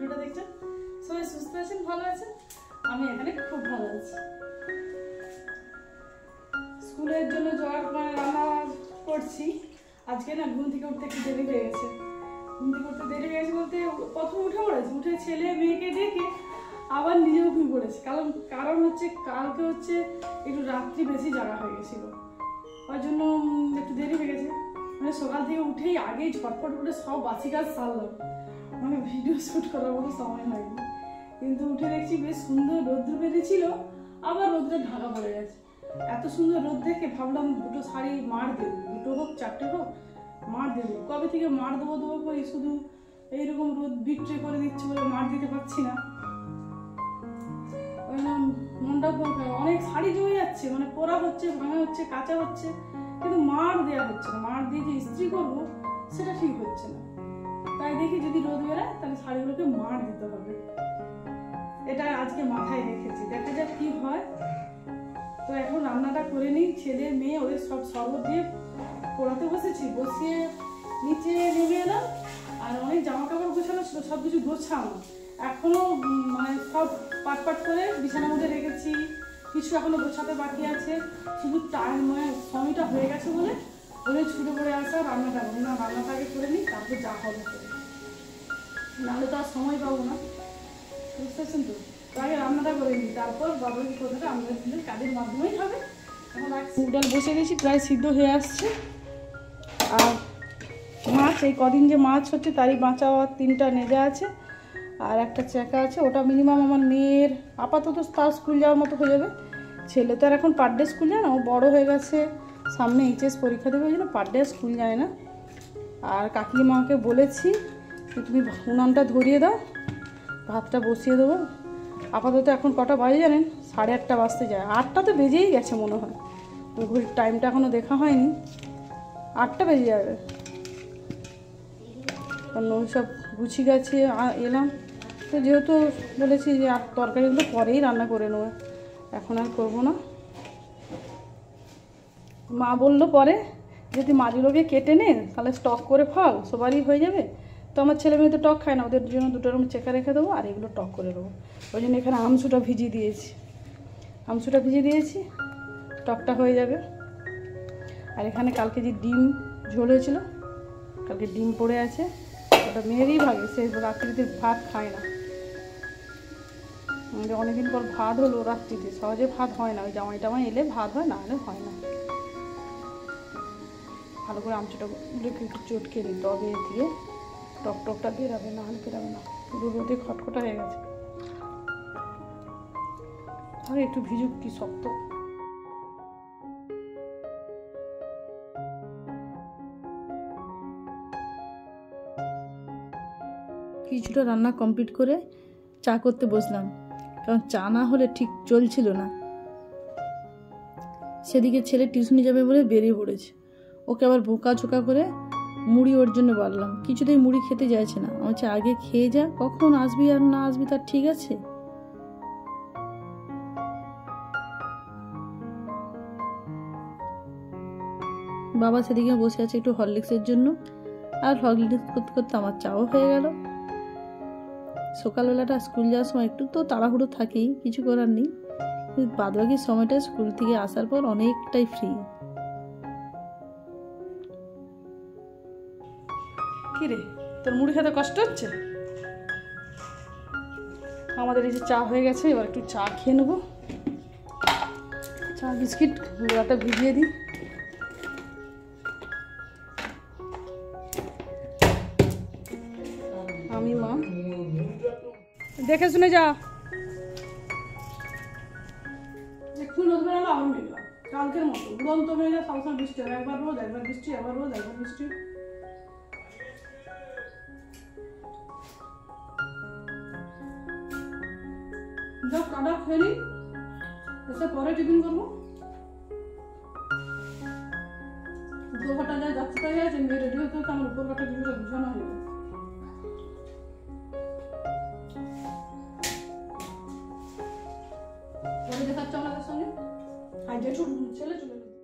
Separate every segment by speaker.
Speaker 1: ভিডিওটা দেখছেন। সবাই সুস্থ আছেন, ভালো আছেন, আমি এখানে খুব ভালো আছি। স্কুলের জন্য যাওয়ার রান্না করছি। আজকে না ঘুম থেকে উঠতে একটু দেরি হয়ে গেছে। ঘুম থেকে উঠতে দেরি হয়ে গেছে বলতে প্রথম উঠে পড়েছি, উঠে ছেলে মেয়েকে দেখে আবার নিজেও ঘুমিয়ে পড়েছি। কারণ হচ্ছে কালকে হচ্ছে একটু রাত্রি বেশি জাগা হয়ে গেছিলো, ওই জন্য একটু দেরি হয়ে গেছে। মানে সকাল থেকে উঠেই আগেই ঝটফট করে সব বাসি কাজ সারলাম, মানে ভিডিও শ্যুট করার কোনো সময় হয়নি। কিন্তু উঠে দেখছি বেশ সুন্দর রোদ্র বেরিয়েছিল, আবার রোদ্রে ঢাকা পড়ে গেছে। এত সুন্দর রোদ দেখে ভাবলাম দুটো শাড়ি মার দেবো, দুটো হোক চারটে হোক মার দেবো। কবে থেকে মার দেবো করি, শুধু এইরকম রোদ বিক্রি করে দিচ্ছে বলে মার দিতে পারছি না। মনটা অনেক শাড়ি জমে যাচ্ছে, মানে পরা হচ্ছে, ভাঙা হচ্ছে, কাঁচা হচ্ছে, কিন্তু মার দেওয়া হচ্ছে না। মার দিয়ে যে ইস্ত্রি করবো সেটা ঠিক হচ্ছে না। তাই দেখি যদি রোদ বেরোয় তাহলে শাড়িগুলোকে মার দিতে হবে, এটা আজকে মাথায় রেখেছি, দেখা যাক কি হয়। তো এখন রান্নাটা করে নিই। ছেলে মেয়ে ওদের সব শরবত দিয়ে পড়াতে বসেছি, বসিয়ে নিচে নেমে এলাম। আর অনেক জামা কাপড় গোছানো ছিল, সব কিছু গোছানো এখনো, মানে সব পাট করে বিছানার মধ্যে রেখেছি। কিছু এখনো গোছাতে বাকি আছে, শুধু টাইম মানে সময়টা হয়ে গেছে বলে ওদের ছুটে পড়ে আসা। রান্নাটা আগে করে নিই, তারপর যা হবে করে, নাহলে তো আর সময় পাবো না, বুঝতে পারছেন তো। আগে রান্নাটা করে নিই, তারপর বাবার কথাটা আমাদের কাজের মাধ্যমেই হবে। এখন মুগ ডাল বসে গেছি, প্রায় সিদ্ধ হয়ে আসছে। আর মাছ, এই কদিন যে মাছ হচ্ছে তারই বাঁচা 3টা নেজা আছে, আর একটা চেকা আছে। ওটা মিনিমাম আমার মেয়ের আপাতত তার স্কুল যাওয়ার মতো হয়ে যাবে। ছেলে তো আর এখন পার ডে স্কুল যায় না, ও বড়ো হয়ে গেছে, সামনে এইচএস পরীক্ষা দেবে, ওই জন্য পার ডে স্কুল যায় না। আর কাকিমাকে বলেছি যে তুমি উনানটা ধরিয়ে দাও, ভাতটা বসিয়ে দেবো। আপাতত এখন কটা বাজে জানেন? 8:30 বাজতে যায়। 8টা তো বেজেই গেছে মনে হয়, ঘড়ির টাইমটা এখনও দেখা হয়নি, 8টা বেজে যাবে। কারণ ওই সব গুছি গাছিয়ে এলাম, তো যেহেতু বলেছি যে তরকারিগুলো পরেই রান্না করে নেবো, এখন আর করবো না। মা বললো পরে যদি মাছগুলোকে কেটে নে তাহলে স্টক করে ফল, সবারই হয়ে যাবে। তো আমার ছেলে মেয়ে তো টক খায় না, ওদের জন্য 2টো রকম চেকা রেখে দেবো, আর এগুলো টক করে দেবো। ওই জন্য এখানে আমসুটা ভিজিয়ে দিয়েছি, টকটা হয়ে যাবে। আর এখানে কালকে যে ডিম ঝোল হয়েছিল, কালকে ডিম পড়ে আছে, ওটা মেয়েরই ভাগে, সে রাত্রিতে ভাত খায় না। অনেকদিন পর ভাত হলো রাত্রিতে, সহজে ভাত হয় না, ওই জামাই এলে ভাত হয়, না হলে হয় না। ভালো করে আমচুটাগুলোকে একটু চটকে নিই, তবে দিয়ে টকটা বেরাবে, না হলে বেরাবে না। পুরো রোদে খটখটা হয়ে গেছে, আর একটু ভিজুক, কি শক্ত। কিছুটা রান্না কমপ্লিট করে চা করতে বসলাম, কারণ চা না হলে ঠিক চলছিল না। সেদিকে ছেলে টিউশনি যাবে বলে বেরিয়ে পড়েছে, ওকে আবার বোকা করে মুড়ি ওর জন্য বাড়লাম। কিছুতেই মুড়ি খেতে চাইছে না, আমার হচ্ছে আগে খেয়ে যা, কখন আসবি আর না আসবি তার ঠিক আছে। বাবা সেদিকে বসে আছে একটু হরলিক্সের জন্য, আর হরলিক্স করতে করতে আমার চাও হয়ে গেল। সকালবেলাটা স্কুল যাওয়ার সময় একটু তো তাড়াহুড়ো থাকেই, কিছু করার নেই, বাদবাকি সময়টা স্কুল থেকে আসার পর অনেকটাই ফ্রি। কি রে, তোর মুড়ি খেতে কষ্ট হচ্ছে? আমাদের এই যে চা হয়ে গেছে, এবার একটু চা খেয়ে নেবো। চা বিস্কিট গোড়াটা ভিজিয়ে দিই। আমি মা দেখে শুনে যা। একটু রোদ বেরোলো আবার মেঘলা, কালকের মতো উড়ন্ত মেঘলা, সবসময় বৃষ্টি হবে, একবার রোদ একবার বৃষ্টি, একবার রোদ একবার বৃষ্টি। যাও কাটা খেয়ে নিই, এসে পরে টিফিন করবো। 2 ঘন্টা যায় যাচ্ছে, তাই আছে মেয়ে রেডি হতে হতে আমার উপর কাটা টিফিনটা বুঝানো হয়ে যাবে। পরে দেখাচ্ছে আমাদের সঙ্গে, আর যে ছেলে চলে গেল।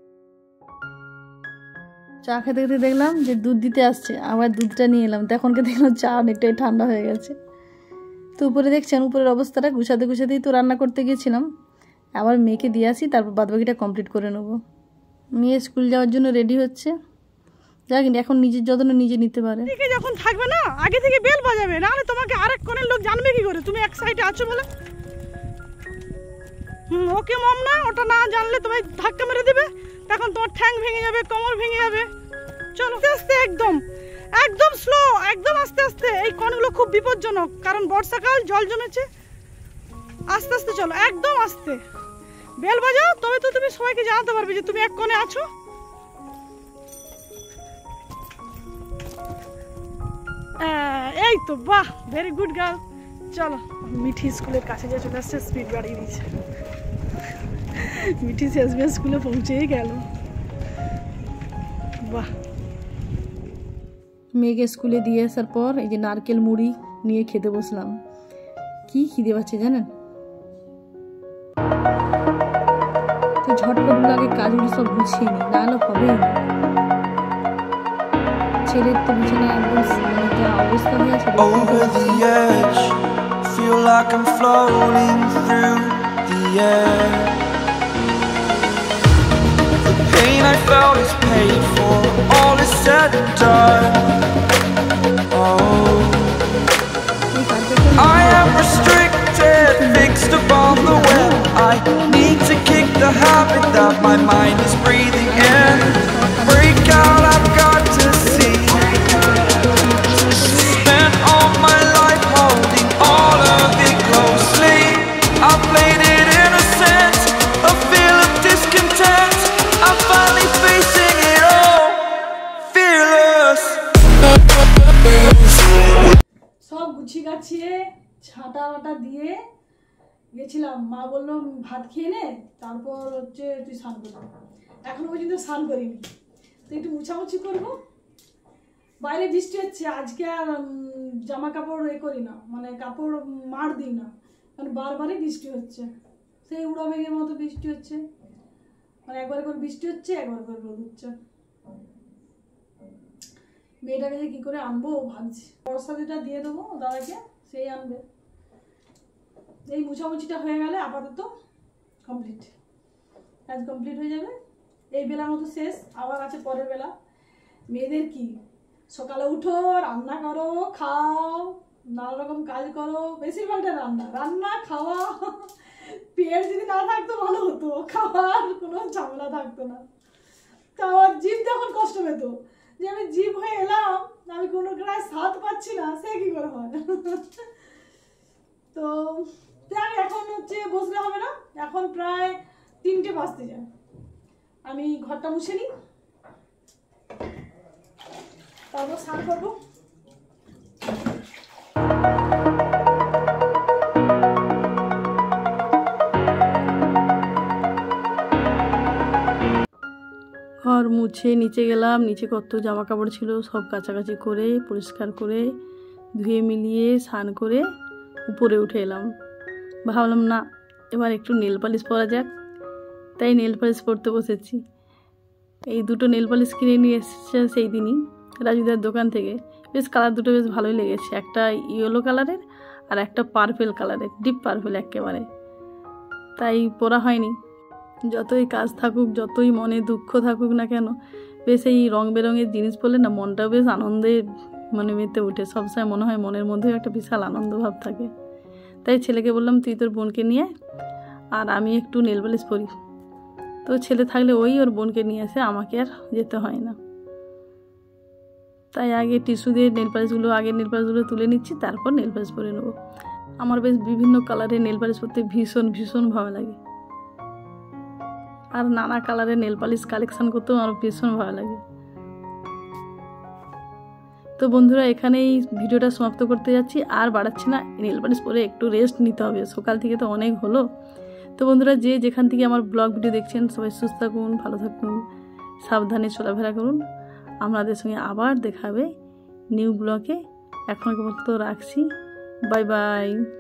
Speaker 1: চা খেতে খেতে দেখলাম যে দুধ দিতে আসছে, আবার দুধটা নিয়ে এলাম, তখনকে দেখলাম চা অনেকটাই ঠান্ডা হয়ে গেছে।
Speaker 2: তো উপরে দেখছেন উপরের অবস্থাটা গুছাতে গুছাতেই তো রান্না করতে গিয়েছিলাম। আবার মেয়েকে দিয়ে আসি, তারপর বাদবাকিটা কমপ্লিট করে নেবো। মেয়ে স্কুল যাওয়ার জন্য রেডি হচ্ছে, যাক এখন নিজের যত্ন নিজে নিতে পারে।
Speaker 1: যখন থাকবে না আগে থেকে বেল বাজাবে, নাহলে তোমাকে আরেক কোণের লোক জানবে কি করে তুমি এক সাইডে আছো বলে। ওকে মম না, ওটা না জানলে তোমায় ধাক্কা মেরে দেবে, তখন তোমার ঠ্যাং ভেঙে যাবে, কোমর ভেঙে যাবে। চলো আস্তে আস্তে, একদম একদম স্লো, একদম আস্তে আস্তে। এই কোণগুলো খুব বিপজ্জনক, কারণ বর্ষাকাল, জল জমেছে। আস্তে আস্তে চলো, একদম আস্তে। বেল বাজাও, তবে তো তুমি সবাইকে জানাতে পারবে যে তুমি এক কোণে আছো। এই তো, বাহ, ভেরি গুড গার্ল। চলো, মিঠি স্কুলের কাছে যা চলে আসছে, স্পিড বাড়িয়ে দিয়েছে। মিঠি শেষবে স্কুলে পৌঁছেই গেল। বাহ।
Speaker 2: মেয়েকে স্কুলে দিয়ে আসার পর এই যে নারকেল মুড়ি নিয়ে খেতে বসলাম। কি খিদে পাচ্ছে জানেন? তো ঝটপট আগে কাজগুলো সব গুছিয়ে নিই, নাহলে হবেই না। ছেলের তো বিছানা একদম যা অবস্থা হয়েছে।
Speaker 3: Over the edge, feel like I'm floating through the air. The pain I felt is paid for, all is said and done. Oh, I am restricted, fixed upon the web. I need to kick the habit that my mind is breathing in. Break out, I've got to see. Spent all my life holding all of it closely. I played it innocent, a feel of discontent. I'm finally facing it all, fearless.
Speaker 1: সব গুছিয়ে গাছিয়ে ছাটা বাটা দিয়ে গেছিলাম। মা বললো ভাত খেয়ে নে, তারপর হচ্ছে তুই স্নান করবি। এখনো পর্যন্ত স্নান করিনি, তো একটু মুছামুছি করবো। বাইরে বৃষ্টি হচ্ছে, আজকে আর জামা কাপড় করি না, মানে কাপড় মার দিই না, কারণ বারবারই বৃষ্টি হচ্ছে, সেই উড়া বেগের মতো বৃষ্টি হচ্ছে। মানে একবার করে বৃষ্টি হচ্ছে, একবার করে রোদ হচ্ছে। মেয়েটাকে যে কি করে আনবো ভাবছি। বর্ষাদিটা দিয়ে দেবো দাদাকে, সেই আনবে। এই মুছামুছিটা হয়ে গেলে আপাতত কমপ্লিট, কাজ কমপ্লিট হয়ে যাবে। এই বেলার মতো শেষ, আবার আছে পরের বেলা। মেয়েদের কি সকালে উঠো, রান্না করো, খাও, নানা রকম কাজ করো, বেশিরভাগটা রান্না রান্না খাওয়া। পেট যদি না থাকতো ভালো হতো, খাওয়ার কোনো ঝামেলা থাকতো না। তো আমার জিভ যখন কষ্ট পেত যে আমি জিভ হয়ে এলাম, আমি কোনো গ্রাস স্বাদ পাচ্ছি না, সে কি করে হয়। তো এখন হচ্ছে বসলে হবে না, এখন প্রায় 3টে বাজতে যায়। আমি ঘরটা মুছে নিই, তারপর স্নান করবো।
Speaker 2: ঘর মুছে নিচে গেলাম, নিচে কত জামা কাপড় ছিল সব কাচাকাচি করে পরিষ্কার করে ধুয়ে মিলিয়ে স্নান করে উপরে উঠে এলাম। ভাবলাম না এবার একটু নেল পালিশ পরা যাক, তাই নেল পালিশ পরতে বসেছি। এই দুটো নেল পালিশ কিনে নিয়ে এসেছে সেই দিনই রাজুদার দোকান থেকে। বেশ কালার দুটো বেশ ভালোই লেগেছে, একটা ইয়েলো কালারের আর একটা পার্পেল কালারের, ডিপ পার্পেল একেবারে। তাই পরা হয়নি। যতই কাজ থাকুক, যতই মনে দুঃখ থাকুক না কেন, বেশ এই রং বেরঙের জিনিস পরলে না মনটাও বেশ আনন্দে মানে মেতে উঠে। সবসময় মনে হয় মনের মধ্যেও একটা বিশাল আনন্দ ভাব থাকে। তাই ছেলেকে বললাম তুই তোর বোনকে নিয়ে আর আমি একটু নেল পালিশ পরি। তো ছেলে থাকলে ওই ওর বোনকে নিয়ে আসে, আমাকে আর যেতে হয় না। তাই আগে টিস্যু দিয়ে নেল পালিশগুলো তুলে নিচ্ছি, তারপর নেল পালিশ পরে নেবো। আমার বেশ বিভিন্ন কালারের নেল পালিশ পরতে ভীষণ ভালো লাগে, আর নানা কালারের নেল পালিশ কালেকশন করতেও আমার ভীষণ ভালো লাগে। তো বন্ধুরা এখানেই ভিডিওটা সমাপ্ত করতে যাচ্ছি, আর বাড়াচ্ছি না। নেল পালিশ পরে একটু রেস্ট নিতে হবে, সকাল থেকে তো অনেক হলো। তো বন্ধুরা যে যেখান থেকে আমার ব্লগ ভিডিও দেখছেন সবাই সুস্থ থাকুন, ভালো থাকুন, সাবধানে চলাফেরা করুন। আপনাদের সঙ্গে আবার দেখা হবে নিউ ব্লগে। এখন পর্যন্ত রাখছি, বাই বাই।